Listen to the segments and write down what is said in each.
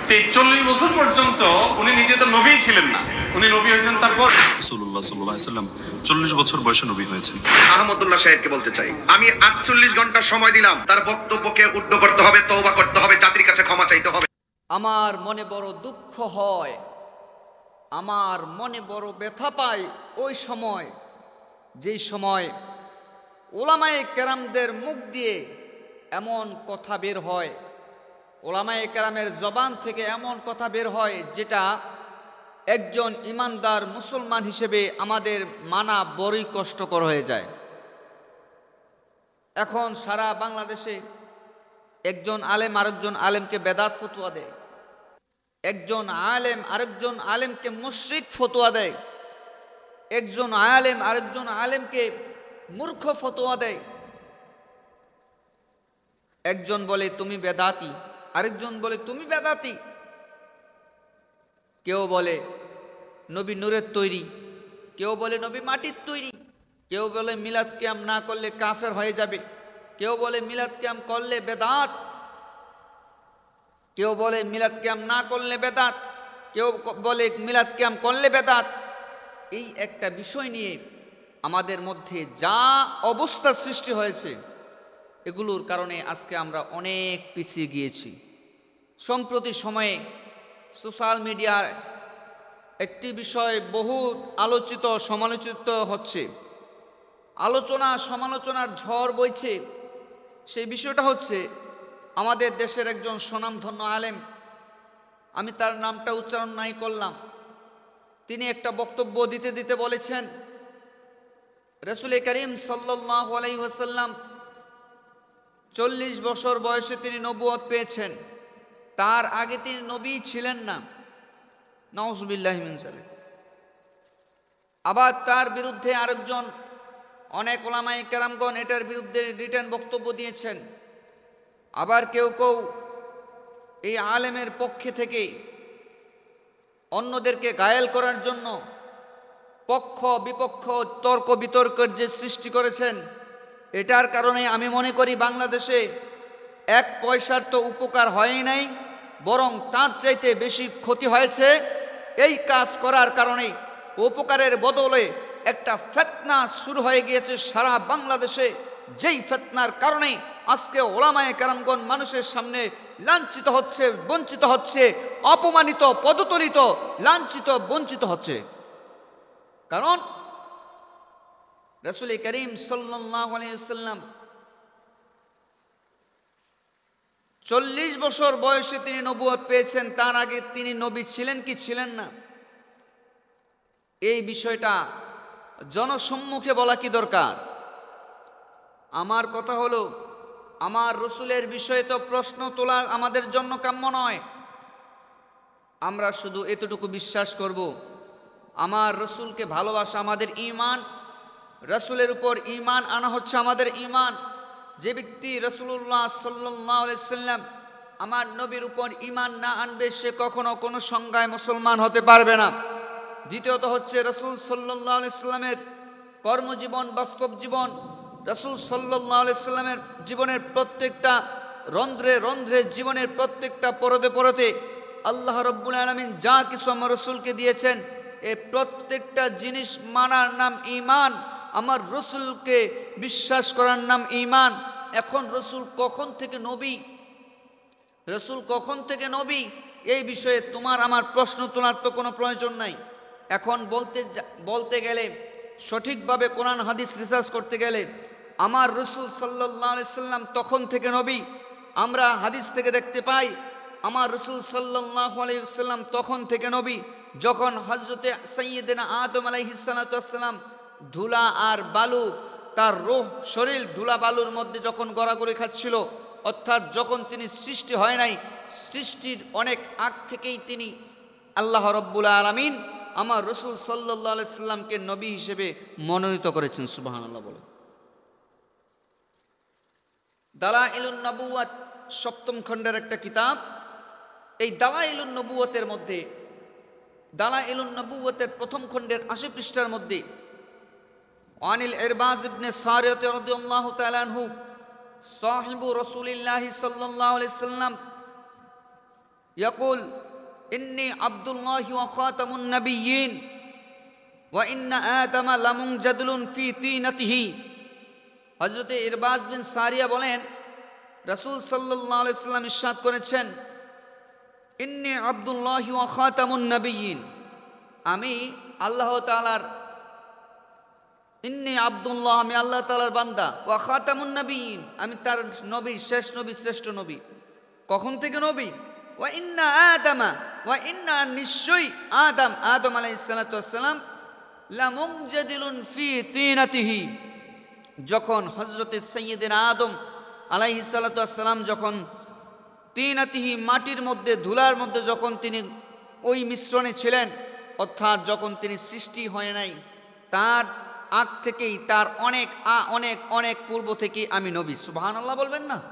40 বছর পর্যন্ত উনি নিজে তো নবী ছিলেন না, উনি নবী হয়েছেন তারপর। রাসূলুল্লাহ সাল্লাল্লাহু আলাইহি ওয়াসাল্লাম 40 বছর বয়সে নবী হয়েছেন। আহমদুল্লাহ সাহেবকে বলতে চাই, আমি 48 ঘন্টা সময় দিলাম, তার বক্তব্যকে উদ্ধ করতে হবে, তওবা করতে হবে, জাতির কাছে ক্ষমা চাইতে হবে। আমার মনে বড় দুঃখ হয়, আমার মনে বড় ব্যথা পায় ওই সময়, যেই সময় ওলামায়ে কেরামদের মুখ দিয়ে এমন কথা বের হয়, ওলামায়ে কেরামের জবান থেকে এমন কথা বের হয় যেটা একজন ইমানদার মুসলমান হিসেবে আমাদের মানা বড়ই কষ্টকর হয়ে যায়। এখন সারা বাংলাদেশে একজন আলেম আরেকজন আলেমকে বেদাত ফতোয়া দেয়, একজন আলেম আরেকজন আলেমকে মুশরিক ফতোয়া দেয়, একজন আলেম আরেকজন আলেমকে মূর্খ ফতোয়া দেয়। একজন বলে তুমি বেদাতি, আরেকজন বলে তুমি বেদাতি। কেউ বলে নবী নূরের তৈরি, কেউ বলে নবী মাটির তৈরি, কেউ বলে মিলাদ কিয়াম না করলে কাফের হয়ে যাবে, কেউ বলে মিলাদ কিয়াম করলে বেদাত, কেউ বলে মিলাদ কিয়াম না করলে বেদাত, কেউ বলে মিলাদ কিয়াম করলে বেদাত। এই একটা বিষয় নিয়ে আমাদের মধ্যে যা অবস্থা সৃষ্টি হয়েছে, এগুলোর কারণে আজকে আমরা অনেক পিছিয়ে গিয়েছি। সম্প্রতি সময়ে সোশ্যাল মিডিয়ায় একটি বিষয় বহু আলোচিত সমালোচিত হচ্ছে, আলোচনা সমালোচনার ঝড় বইছে। সেই বিষয়টা হচ্ছে আমাদের দেশের একজন স্বনামধন্য আলেম, আমি তার নামটা উচ্চারণ নাই করলাম, তিনি একটা বক্তব্য দিতে দিতে বলেছেন রাসূল করিম সাল্লাল্লাহু আলাইহি ওয়াসাল্লাম 40 বছর বয়সে তিনি নবুয়ত পেয়েছেন, তার আগে তিনি নবী ছিলেন না। নাউযুবিল্লাহি মিন যালিক। আবার তার বিরুদ্ধে আরেকজন, অনেক ওলামায়ে কেরামগণ এটার বিরুদ্ধে রিটার্ন বক্তব্য দিয়েছেন। আবার কেউ কেউ এই আলেমের পক্ষে থেকে অন্যদেরকে ঘায়েল করার জন্য পক্ষ বিপক্ষ তর্ক বিতর্কের যে সৃষ্টি করেছেন, এটার কারণে আমি মনে করি বাংলাদেশে 1 পয়সার তো উপকার হয়ই নাই, বরং তার চাইতে বেশি ক্ষতি হয়েছে। এই কাজ করার কারণে উপকারের বদলে একটা ফিতনা শুরু হয়ে গিয়েছে সারা বাংলাদেশে, যেই ফিতনার কারণে আজকে ওলামায়ে কেরামগণ মানুষের সামনে লাঞ্ছিত হচ্ছে, বঞ্চিত হচ্ছে, অপমানিত, পদতলিত, লাঞ্ছিত, বঞ্চিত হচ্ছে। কারণ রাসূল করিম সাল্লাল্লাহু আলাইহি ওয়াসাল্লাম 40 বছর বয়সে তিনি নবুয়ত পেয়েছেন, তার আগে তিনি নবী ছিলেন কি ছিলেন না, এই বিষয়টা জনসম্মুখে বলা কি দরকার? আমার কথা হলো, আমার রসুলের বিষয়ে তো প্রশ্ন তোলা আমাদের জন্য কাম্য নয়। আমরা শুধু এতটুকু বিশ্বাস করব, আমার রসুলকে ভালোবাসা আমাদের ঈমান, রসুলের উপর ঈমান আনা হচ্ছে আমাদের ঈমান। যে ব্যক্তি রাসূলুল্লাহ সাল্লাল্লাহু আলাইহি ওয়াসাল্লাম আমার নবীর উপর ঈমান না আনবে, সে কখনো কোনো সংজ্ঞায় মুসলমান হতে পারবে না। দ্বিতীয়ত হচ্ছে রাসূল সাল্লাল্লাহু আলাইহি ওয়াসাল্লামের কর্মজীবন, বাস্তব জীবন, রাসূল সাল্লাল্লাহু আলাইহি ওয়াসাল্লামের জীবনের প্রত্যেকটা রন্ধ্রে রন্ধ্রে, জীবনের প্রত্যেকটা পরতে পরতে আল্লাহ রাব্বুল আলামিন যা কিছু আমার রসুলকে দিয়েছেন, এই প্রত্যেকটা জিনিস মানার নাম ঈমান, আমার রসুলকে বিশ্বাস করার নাম ঈমান। এখন রসুল কখন থেকে নবী, রসুল কখন থেকে নবী, এই বিষয়ে তোমার আমার প্রশ্ন তোলার তো কোনো প্রয়োজন নাই। এখন বলতে গেলে, সঠিকভাবে কোরআন হাদিস রিসার্চ করতে গেলে আমার রসুল সাল্লাল্লাহু আলাইহি ওয়াসাল্লাম তখন থেকে নবী। আমরা হাদিস থেকে দেখতে পাই আমার রসুল সাল্লাল্লাহু আলাইহি ওয়াসাল্লাম তখন থেকে নবী যখন হযরতে সাইয়্যিদিনা আদম আলাইহিস সালাতু ওয়াস সালাম ধুলা আর বালু, তার রূহ শরীর ধুলা বালুর মধ্যে যখন গড়াগড়ি খাচ্ছিল, অর্থাৎ যখন তিনি সৃষ্টি হয় নাই, সৃষ্টির অনেক আগ থেকেই তিনি আল্লাহ রাব্বুল আলামিন আমার রসুল সাল্লাল্লাহু আলাইহি সাল্লামকে নবী হিসেবে মনোনীত করেছেন। সুবহানাল্লাহ বলে। দালাইলুন নবুওয়াত 7ম খণ্ডের একটা কিতাব। এই দালাইলুন নবুওয়াতের মধ্যে, দালাইলুন নবুওয়াতের 1ম খণ্ডের 80 পৃষ্ঠার মধ্যে আনিল ইরবাজ ইবনে সারিয়ত রাদিয়াল্লাহু তাআলা আনহু সাহিবু রাসূলিল্লাহি সাল্লাল্লাহু আলাইহি সাল্লাম ইয়াকুল ইন্নী আব্দুল্লাহি ওয়া খাতামুন নাবিয়্যিন ওয়া ইন্না আদামা লামুনজাদুলুন ফি তিনাতিহি। হযরতে ইরবাজ বিন সারিয়া বলেন, রাসূল সাল্লাল্লাহু আলাইহি সাল্লাম ইরশাদ করেছেন, ইন্নী আব্দুল্লাহি ওয়া খাতামুন নাবিয়্যিন, আমি আল্লাহ তাআলার, ইন্নী আব্দুল্লাহ, আমি আল্লাহ তাআলার বান্দা, ওয়া খাতামুন নাবিয়্যিন, আমি তার নবী, শেষ নবী, শ্রেষ্ঠ নবী। কখন থেকে নবী? ওয়া ইন্না আদামা, ওয়া ইন্না, নিশ্চয়ই আদম, আদম আলাইহিস সালাতু ওয়াস সালাম, লামুনজাদিলুন ফি তিনাতিহি, যখন হযরতে সাইয়্যিদিনা আদম আলাইহিস সালাতু ওয়াস সালাম যখন তিনাতিহি, মাটির মধ্যে, ধুলার মধ্যে যখন তিনি ওই মিশ্রণে ছিলেন, অর্থাৎ যখন তিনি সৃষ্টি হয় নাই, তার আগ থেকেই, তার অনেক অনেক অনেক পূর্ব থেকেই আমি নবী। সুবহানাল্লাহ বলবেন না?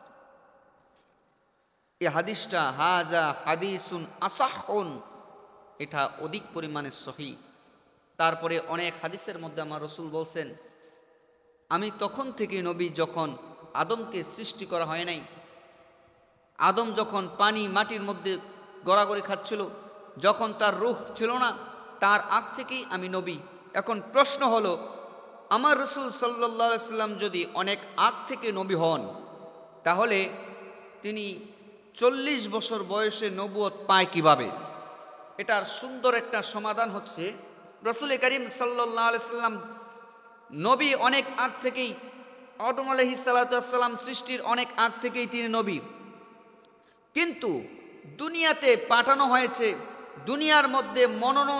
এই হাদিসটা হাজা হাদিসুন আসাহুন, এটা অধিক পরিমাণে সহিহ। তারপরে অনেক হাদিসের মধ্যে আমার রাসূল বলছেন, আমি তখন থেকে নবী, যখন আদমকে সৃষ্টি করা হয় নাই, আদম যখন পানি মাটির মধ্যে গড়াগড়ি খাচ্ছিল, যখন তার রূহ ছিল না, তার আগ থেকেই আমি নবী। এখন প্রশ্ন হলো, আমার রাসূল সাল্লাল্লাহু আলাইহি সাল্লাম যদি অনেক আগ থেকে নবী হন, তাহলে তিনি 40 বছর বয়সে নবুয়ত পায় কিভাবে? এটার সুন্দর একটা সমাধান হচ্ছে, রাসূল করিম সাল্লাল্লাহু আলাইহি সাল্লাম নবী অনেক আগ থেকেই, আদম আলাইহিস সালাতু ওয়াস সালাম সৃষ্টির অনেক আগ থেকেই তিনি নবী, কিন্তু দুনিয়াতে পাঠানো হয়েছে, দুনিয়ার মধ্যে মনোনয়ন,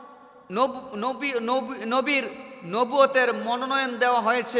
নবীর নবুয়তের মনোনয়ন দেওয়া হয়েছে,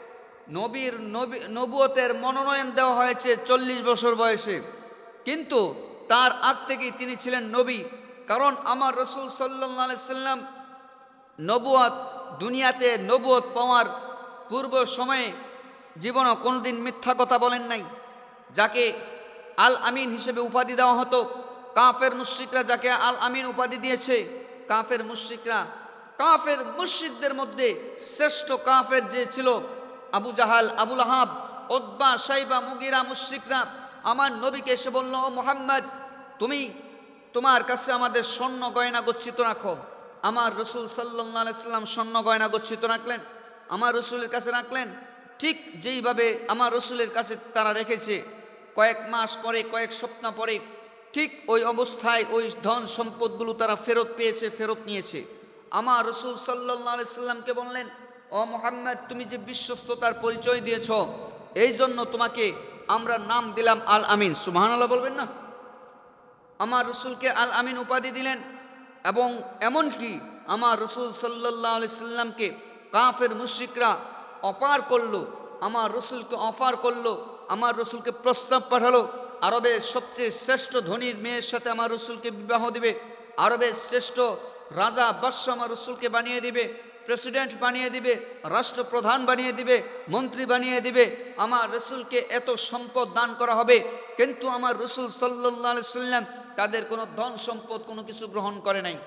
নবুয়তের মনোনয়ন দেওয়া হয়েছে 40 বছর বয়সে, কিন্তু তার আগ থেকেই তিনি ছিলেন নবী। কারণ আমার রাসূল সাল্লাল্লাহু আলাইহি সাল্লাম নবুয়ত, দুনিয়াতে নবুয়ত পাওয়ার পূর্ব সময়ে জীবনে কোনোদিন মিথ্যা কথা বলেন নাই। যাকে আল আমিন হিসেবে উপাধি দেওয়া হতো, কাফের মুশরিকরা যাকে আল আমিন উপাধি দিয়েছে, কাফের মুশরিকদের মধ্যে শ্রেষ্ঠ কাফের যে ছিল Abu Jahl, Abu Lahab, Utba, Shaiba, Mughira, মুশরিকরা আমার নবীকে এসে বলল, ও মুহাম্মদ, তুমি তোমার কাছে আমাদের স্বর্ণ গয়না গচ্ছিত রাখো। আমার রাসূল সাল্লাল্লাহু আলাইহি সাল্লাম স্বর্ণ গয়না গচ্ছিত রাখলেন, আমার রাসূলের কাছে রাখলেন। ঠিক যেইভাবে আমার রাসূলের কাছে তারা রেখেছে, কয়েক মাস পরে, কয়েক সপ্তাহ পরে, ঠিক ওই অবস্থায় ওই ধন সম্পদগুলো তারা ফেরত পেয়েছে, ফেরত নিয়েছে। আমার রাসূল সাল্লাল্লাহু আলাইহি সাল্লামকে বললেন, ও মুহাম্মদ, তুমি যে বিশ্বস্ততার পরিচয় দিয়েছ, এই জন্য তোমাকে আমরা নাম দিলাম আল আমিন। সুবহানাল্লাহ বলবেন না? আমার রাসূলকে আল আমিন উপাধি দিলেন, এবং এমনকি আমার রাসূল সাল্লাল্লাহু আলাইহি সাল্লামকে কাফের মুশরিকরা অফার করলো, আমার রাসূলকে অফার করলো, আমার রাসূলকে প্রস্তাব পাঠালো, আরবের সবচেয়ে শ্রেষ্ঠ ধনীর মেয়ের সাথে আমার রাসূলকে বিবাহ দিবে, আরবের শ্রেষ্ঠ রাজা বাদশা আমার রাসূলকে বানিয়ে দিবে, প্রেসিডেন্ট বানিয়ে দিবে, রাষ্ট্রপ্রধান বানিয়ে দিবে, মন্ত্রী বানিয়ে দিবে, আমার রাসূলকে এত সম্পদ দান করা হবে। কিন্তু আমার রাসূল সাল্লাল্লাহু আলাইহি সাল্লাম তাদের কোনো ধন সম্পদ কোনো কিছু গ্রহণ করে নাই।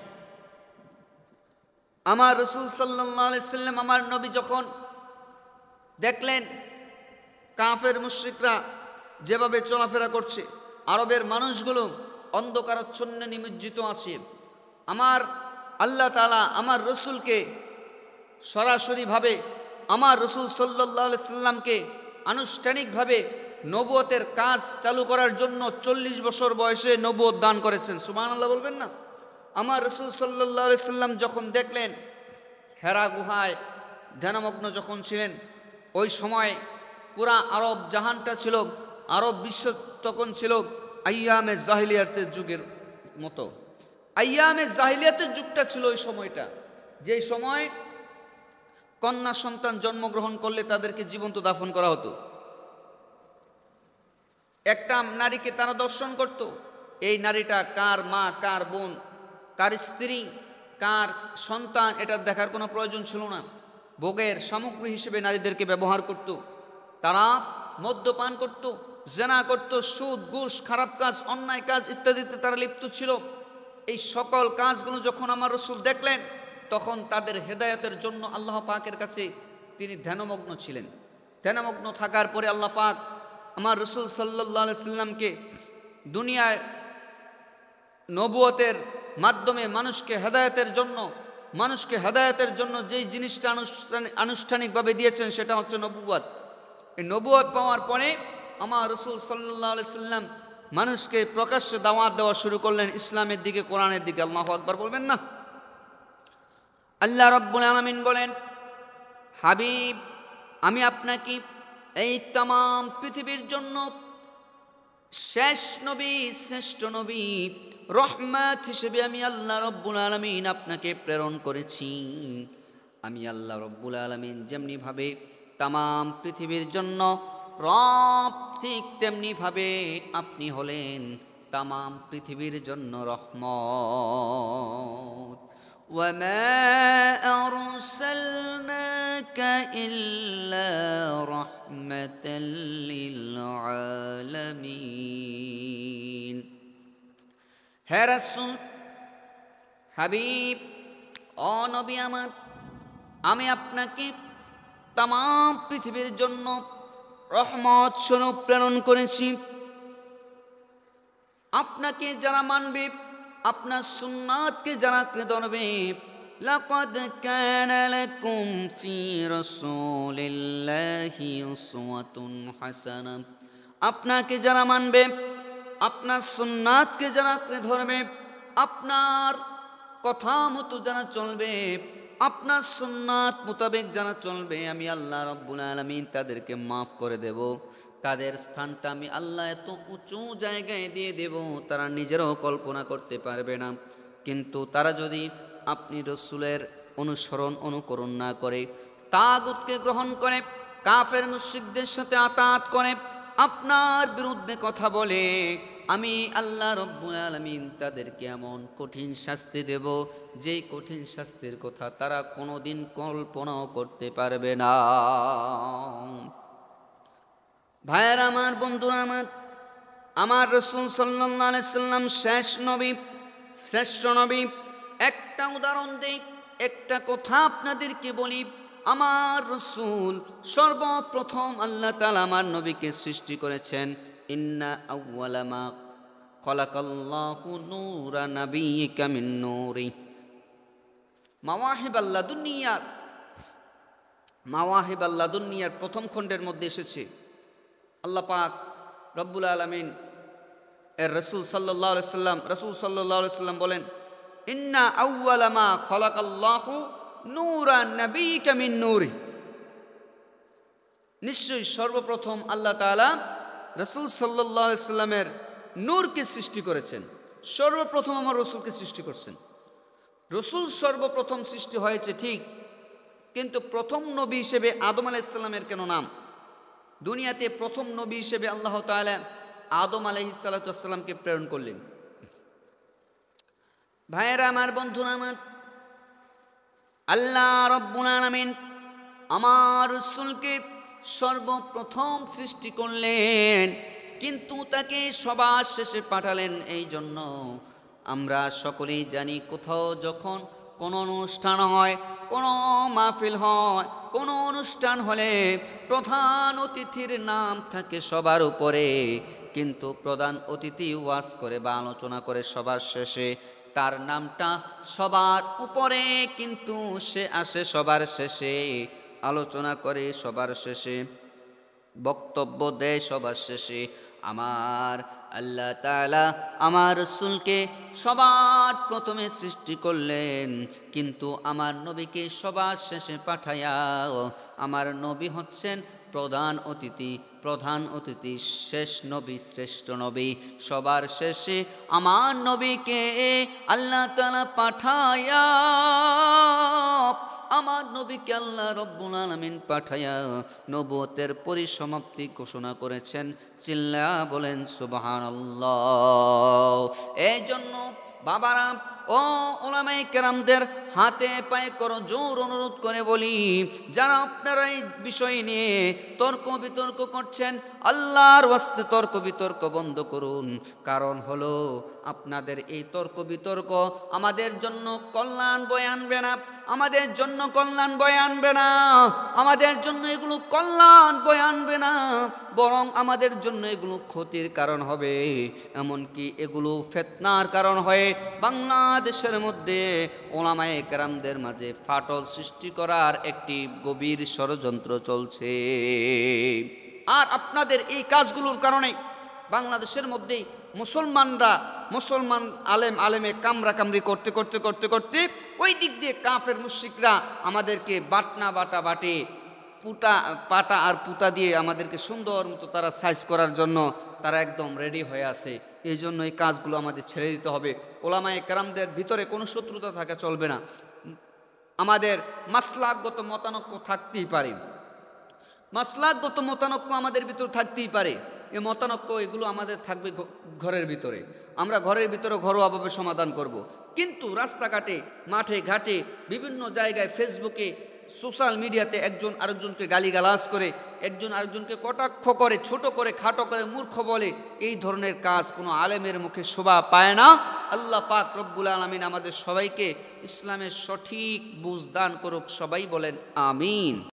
আমার রাসূল সাল্লাল্লাহু আলাইহি সাল্লাম, আমার নবী যখন দেখলেন কাফের মুশরিকরা যেভাবে চলাফেরা করছে, আরবের মানুষগুলো অন্ধকারাচ্ছন্নে নিমজ্জিত আছে, আমার আল্লাহ তাআলা আমার রাসূলকে সরাসরিভাবে, আমার রাসূল সাল্লাল্লাহু আলাইহি সাল্লামকে আনুষ্ঠানিকভাবে নবুয়তের কাজ চালু করার জন্য 40 বছর বয়সে নবুয়ত দান করেছেন। সুবহানাল্লাহ বলবেন না? আমার রাসূল সাল্লাল্লাহু আলাইহি সাল্লাম যখন দেখলেন, হেরা গুহায় ধ্যানমগ্ন যখন ছিলেন, ওই সময় পুরা আরব জাহানটা ছিল, আরব বিশ্ব তখন ছিল আইয়ামে জাহিলিয়াতের যুগের মতো। আইয়ামে জাহিলিয়াতের যুগটা ছিল ওই সময়টা, যে সময় কন্যা সন্তান জন্মগ্রহণ করলে তাদেরকে জীবন্ত দাফন করা হতো। একটা নারীকে তারা দর্শন করত, এই নারীটা কার মা, কার বোন, কার স্ত্রী, কার সন্তান, এটা দেখার কোনো প্রয়োজন ছিল না। ভোগের সামগ্রী হিসেবে নারীদেরকে ব্যবহার করত। তারা মদ্যপান করত, জেনা করত, সুদ, ঘুষ, খারাপ কাজ, অন্যায় কাজ ইত্যাদিতে তারা লিপ্ত ছিল। এই সকল কাজগুলো যখন আমার রাসূল দেখলেন, তখন তাদের হেদায়েতের জন্য আল্লাহ পাকের কাছে তিনি ধ্যানমগ্ন ছিলেন। ধ্যানমগ্ন থাকার পরে আল্লাহ পাক আমার রাসূল সাল্লাল্লাহু আলাইহি সাল্লামকে দুনিয়ায় নবুয়তের মাধ্যমে মানুষকে হেদায়েতের জন্য যেই জিনিসটা আনুষ্ঠানিকভাবে দিয়েছেন সেটা হচ্ছে নবুয়ত। এই নবুয়ত পাওয়ার পরে আমার রাসূল সাল্লাল্লাহু আলাইহি সাল্লাম মানুষকে প্রকাশ্যে দাওয়াত দেওয়া শুরু করলেন ইসলামের দিকে, কোরআনের দিকে। আল্লাহু আকবার বলবেন না? আল্লাহ রাব্বুল আলামিন বলেন, হাবিব আমি আপনাকে এই তামাম পৃথিবীর জন্য শেষ নবী, শ্রেষ্ঠ নবী, রহমত হিসেবে আমি আল্লাহ রব্বুল আলামিন আপনাকে প্রেরণ করেছি। আমি আল্লাহ রব্বুল আলামিন যেমনি ভাবে তামাম পৃথিবীর জন্য রব, ঠিক তেমনি ভাবে আপনি হলেন তামাম পৃথিবীর জন্য রহমত। وما أرسلناك إلا رحمة للعالمين। হে রাসূল, হাবিব, ও নবী আমার, আমি আপনাকে তামাম পৃথিবীর জন্য রহমত স্বরূপ প্রেরণ করেছি। আপনাকে যারা মানবে, আপনার সুন্নাতকে যারা আঁকড়ে ধরবে, লাকাদ কানা লাকুম ফি রাসূলিল্লাহি উসওয়াতুন হাসানাহ, আপনাকে যারা মানবে, আপনার সুন্নাতকে যারা আঁকড়ে ধরবে, আপনার কথা মতো যারা চলবে, আপনার সুন্নাত মোতাবেক যারা চলবে, আমি আল্লাহ রাব্বুল আলামিন তাদেরকে মাফ করে দেব। তাদের স্থানটা আমি আল্লাহ এত উঁচু জায়গায় দিয়ে দেব তারা নিজেরাও কল্পনা করতে পারবে না। কিন্তু তারা যদি আপনি রসুলের অনুকরণ না করে, তাগুতকে গ্রহণ করে, কাফের মুশরিকদের সাথে আতাত করে, আপনার বিরুদ্ধে কথা বলে, আমি আল্লাহ রব্বুল আলামিন তাদেরকে এমন কঠিন শাস্তি দেব যেই কঠিন শাস্তির কথা তারা কোনোদিন কল্পনাও করতে পারবে না। ভাইয়েরা আমার, বন্ধুরা আমার, আমার রাসূল সাল্লাল্লাহু আলাইহি সাল্লাম শেষ নবী, শ্রেষ্ঠ নবী। একটা উদাহরণ দেই, একটা কথা আপনাদেরকে বলি। আমার রাসূল সর্বপ্রথম আল্লাহ তাআলা আমার নবীকে সৃষ্টি করেছেন। ইন্না আউওয়ালা মা খালাকাল্লাহু নূরা নাবিয়্যিকা মিন নূরি। মাওয়াহিব আল্লাদুন্নিয়ার প্রথম খণ্ডের মধ্যে এসেছে। আল্লাহ পাক রব্বুল আলামিন এর রাসূল সাল্লাল্লাহু আলাইহি সাল্লাম বলেন, ইন্না আউওয়ালা মা খালাকাল্লাহু নূরা নাবিয়্যিকা মিন নূরি। নিশ্চয়ই সর্বপ্রথম আল্লাহ তাআলা রাসূল সাল্লাল্লাহু আলাইহি সাল্লামের নূরকে সৃষ্টি করেছেন। সর্বপ্রথম আমার রাসূলকে সৃষ্টি করছেন। রাসূল সর্বপ্রথম সৃষ্টি হয়েছে ঠিক, কিন্তু প্রথম নবী হিসেবে আদম আলাইহিস সালামের কেন নাম? দুনিয়াতে প্রথম নবী হিসেবে আল্লাহ তাআলা আদম আলাইহিস সালাতু ওয়াস সালামকে প্রেরণ করলেন। ভাইয়েরা আমার, বন্ধুরা আমার, আল্লাহ রাব্বুল আলামিন আমার রাসূলকে সর্বপ্রথম সৃষ্টি করলেন, কিন্তু তাকে সবার শেষে পাঠালেন। এই জন্য আমরা সকলেই জানি, কোথাও যখন কোনো অনুষ্ঠান হয়, কোনো মাহফিল হয়, কোনো অনুষ্ঠান হলে প্রধান অতিথির নাম থাকে সবার উপরে, কিন্তু প্রধান অতিথি ওয়াজ করে বা আলোচনা করে সবার শেষে, তার নামটা সবার উপরে, কিন্তু সে আসে সবার শেষে, আলোচনা করে সবার শেষে, বক্তব্য দেয় সবার শেষে। আমার আল্লাহ তাআলা আমার রাসূলকে সবার প্রথমে সৃষ্টি করলেন, কিন্তু আমার নবীকে সবার শেষে পাঠায়া আমার নবী হচ্ছেন প্রধান অতিথি, শেষ নবী, শ্রেষ্ঠ নবী। সবার শেষে আমার নবীকে আল্লাহ তাআলা পাঠায়া, আমার নবীকে আল্লাহ রব্বুল আলামিন পাঠায়া নবুয়তের পরিসমাপ্তি ঘোষণা করেছেন। চিল্লা বলেন সুবহানাল্লাহ। এই জন্য বাবারা ও উলামায়ে কেরামদের হাতে পায়ে করো জোর অনুরোধ করে বলি, যারা আপনারা এই বিষয় নিয়ে তর্ক বিতর্ক করছেন, আল্লাহর ওয়াস্তে তর্ক বিতর্ক বন্ধ করুন। কারণ হলো আপনাদের এই তর্ক বিতর্ক আমাদের জন্য কল্যাণ বয়ে আনবে না, আমাদের জন্য কল্যাণ বয়ে আনবে না, আমাদের জন্য এগুলো কল্যাণ বয়ে আনবে না, বরং আমাদের জন্য এগুলো ক্ষতির কারণ হবে। এমনকি এগুলো ফিতনার কারণ হয়ে বাংলাদেশের মধ্যে ওলামায়ে কেরামদের মাঝে ফাটল সৃষ্টি করার একটি গভীর ষড়যন্ত্র চলছে। আর আপনাদের এই কাজগুলোর কারণে বাংলাদেশের মধ্যেই মুসলমান আলেমে কামড়ি করতে করতে করতে করতে ওই দিক দিয়ে কাফের মুশরিকরা আমাদেরকে বাটে পাটা আর পুতা দিয়ে আমাদেরকে সুন্দর মতো তারা সাইজ করার জন্য তারা একদম রেডি হয়ে আছে। এই জন্য এই কাজগুলো আমাদের ছেড়ে দিতে হবে। ওলামায়ে কেরামদের ভিতরে কোনো শত্রুতা থাকা চলবে না। আমাদের মাসলাকগত মতানৈক্য থাকতেই পারে, মাসলাকগত মতানৈক্য আমাদের ভিতর থাকতেই পারে। এই মতানৈক্য এগুলো আমাদের থাকবে ঘরের ভিতরে, আমরা ঘরের ভিতরে ঘরোয়াভাবে সমাধান করব। কিন্তু রাস্তাঘাটে, মাঠে ঘাটে, বিভিন্ন জায়গায়, ফেসবুকে, সোশ্যাল মিডিয়াতে একজন আরেকজনকে গালিগালাজ করে, একজন আরেকজনকে কটাক্ষ করে, ছোট করে, খাটো করে, মূর্খ বলে, এই ধরনের কাজ কোনো আলেমের মুখে শোভা পায় না। আল্লাহ পাক রব্বুল আলামিন আমাদের সবাইকে ইসলামের সঠিক বুঝ দান করুক। সবাই বলেন আমিন।